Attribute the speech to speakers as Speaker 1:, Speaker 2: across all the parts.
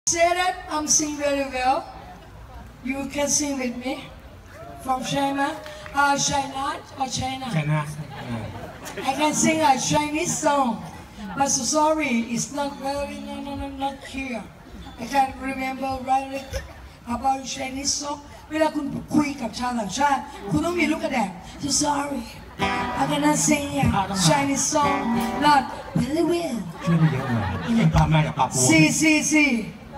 Speaker 1: Say that I'm sing very well. You can sing with me. From China, China or China.
Speaker 2: China.
Speaker 1: I can sing a Chinese song, but so sorry, it's not very not here. I can't remember right about Chinese song. เวลาคุณคุยกับชาวต่างชาติคุณต้องมีลูกกระแดก So sorry, I cannot sing a Chinese song, not very well.
Speaker 2: ช่วยไปเยอะเลยนี่ปลาแม่กับปลาปู
Speaker 1: See.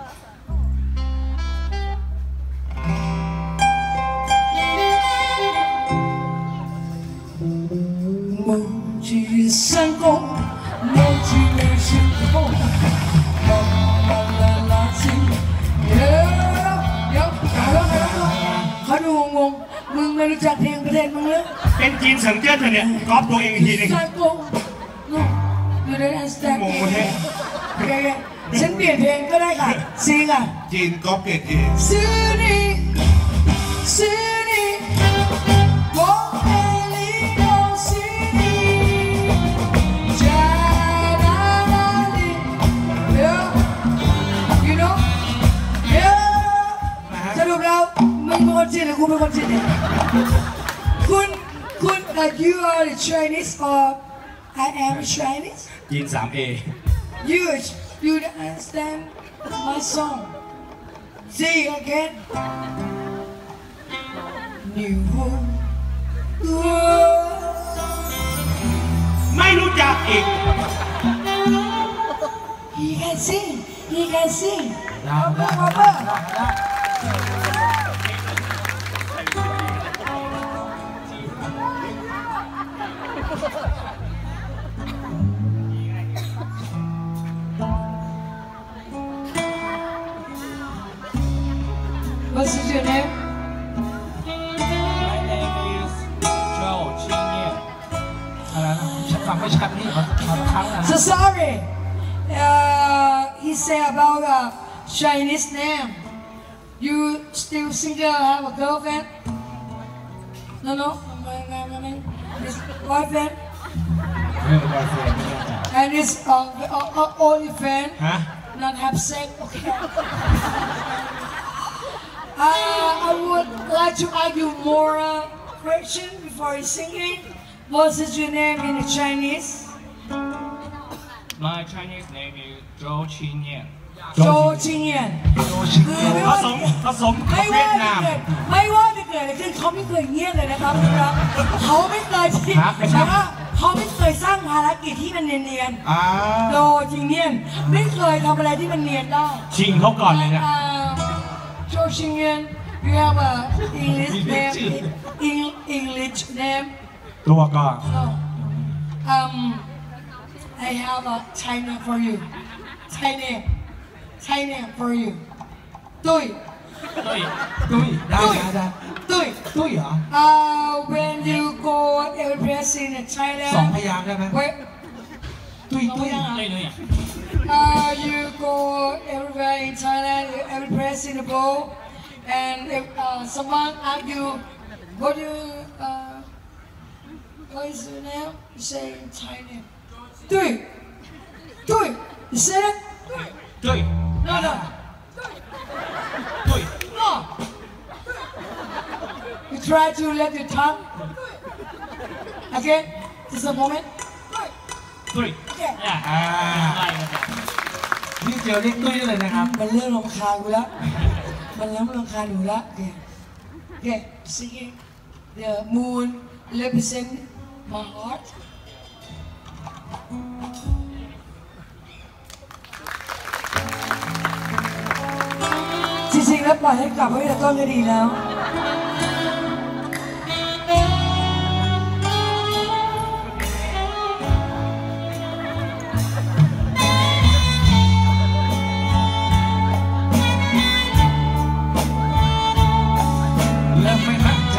Speaker 1: 梦去山沟，梦去美食后，啦西，เขาดูงงมึงไม่รู้จักเพลงประเทศมึงเลย
Speaker 2: เป็นจีนเฉิงเจี้ยนเถอะเนี่ยก๊อปตัวเองอีกทีนึง
Speaker 1: 山沟you don't understand
Speaker 2: งงประเทศ
Speaker 1: ฉันเปลี่ยนเพลงก็ได้ค่ะซีค่ะ
Speaker 3: จีนก๊อปเกตเอง
Speaker 1: ซื้อนี่我爱你有心你在哪里 You know สรุปแล้วมึงเป็นคนจีนหรือกูเป็นคนจีนเนี่ยคุณ you are the Chinese or I am Chinese
Speaker 2: จีน 3A
Speaker 1: You understand my song See again New world
Speaker 2: ไม่รู้จักอีก
Speaker 1: He can sing
Speaker 2: ได้
Speaker 1: What's your name?
Speaker 4: My name is Zhou Qingyan. อะไรนะฉันฟังไม่ชัดนี่ขอครั้งนะ
Speaker 1: So sorry. He said about Chinese name. You still single? Have a girlfriend? No. This boyfriend
Speaker 2: ไม่เป็นไรเสียไม่เป็นไร
Speaker 1: and this only friend.
Speaker 2: ฮะ
Speaker 1: Not have sex. Okay. I would like to ask you more question before you singing. What is your name in Chinese?
Speaker 4: My Chinese name is Zhou Qingyan.
Speaker 1: โจชิงเงียน
Speaker 2: ผสมกับเวียดนาม
Speaker 1: ไม่ว่าจะเกิดอะไรขึ้นเขาไม่เคยเงียบเลยนะครับเขาไม่เคยที่เขาไม่เคยสร้างภารกิจที่มันเนียนๆโจชิงเงียนไม่เคยทำอะไรที่มันเนียนได้
Speaker 2: ชิงเขาก่อนเลยนะ
Speaker 1: โจชิงเงียน you have a English name
Speaker 2: ตัวก็
Speaker 1: I have a Thai name for you Thai name for you ตุ้ย
Speaker 2: ตุ้ยได้
Speaker 1: ตุ้ย
Speaker 2: เหรอ
Speaker 1: when you go every place in
Speaker 2: สอง
Speaker 1: Thailand
Speaker 2: พยางค์ได้ไหม ตุ้ย
Speaker 1: you go everywhere in Thailand every place in the world and if someone ask you what is your name you say in Thai name ตุ้ย you say that
Speaker 2: ตุ้ย
Speaker 1: no
Speaker 2: ตุ้ย
Speaker 1: no you try to let your tongue again just a moment
Speaker 2: ตุ้ย
Speaker 1: okay
Speaker 2: นี่เจอเรียกตุ้ยได้เลยนะครับ
Speaker 1: มันเริ่มรำคาญกูแล้ว มันเริ่มรำคาญหนูแล้วOkay, singing the moon represent my heart. จริงๆแล้วปล่อยให้กลับไว้แต่ต้นก็ดีแล้ว
Speaker 2: ไม่มั่นใจ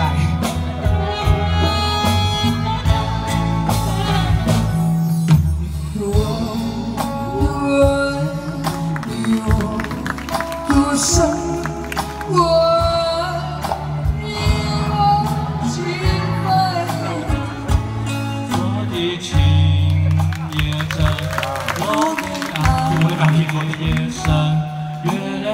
Speaker 4: 夜深，月亮。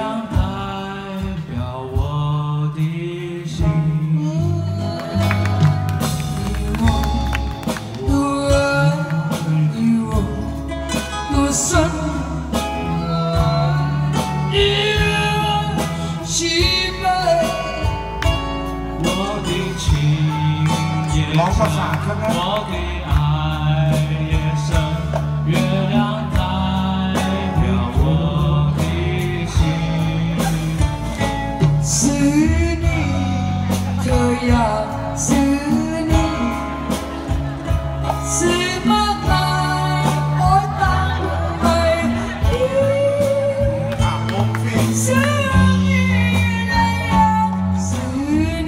Speaker 4: ประสาทครับนะ
Speaker 2: 我的爱也像月亮代表我的心。
Speaker 1: 思你，这样思你，思梦来，我当为你。思你那样思你，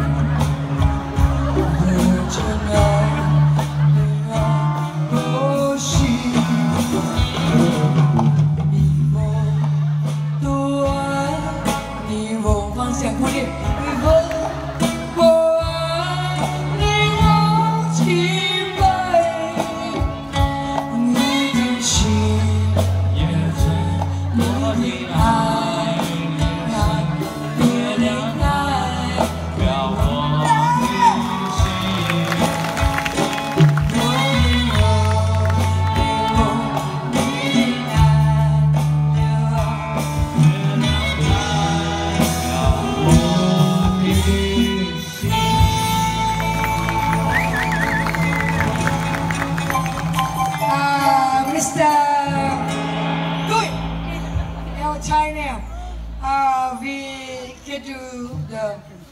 Speaker 1: 和真爱让我心。你我多爱你，我放下顾虑，你我爱你，我敬拜你的心，
Speaker 2: 也是我的爱
Speaker 1: 月亮代
Speaker 2: 表我的心。
Speaker 1: 我你爱Mr. Good, our China, we can do the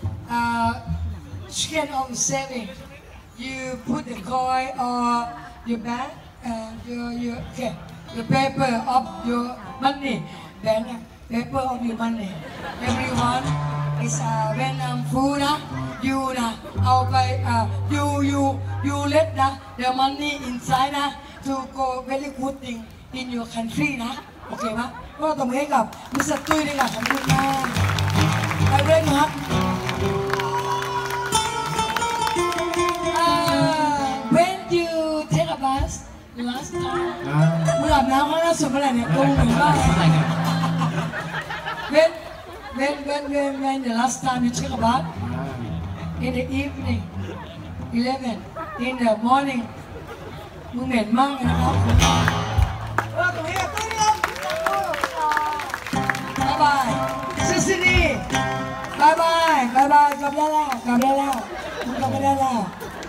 Speaker 1: scan of saving. You put the coin or your bag and your okay, the paper of your money, then paper of your money. Everyone is when I'm full นะ you นะเอาไปyou let นะ the money inside นะ to go very good thing in your country นะ โอเคไหมก็ตบมือให้กับมิสเตอร์ตุ้ยด้วยค่ะขอบคุณมากไปเรื่อยครับ when you take a bath last time เมื่ออาบน้ำครั้งล่าสุดเมื่อไหร่เนี่ยโกงหรือว่า
Speaker 2: อะไรเนี่ย
Speaker 1: when the last time you take a bath in the evening 11 in the morning มึงเหม็นมากเลยนะครับตรงนี้กับตุ้ยครับบ๊ายบายซิซินีบ๊ายบายกลับได้แล้วมึงกลับไม่ได้แล้ว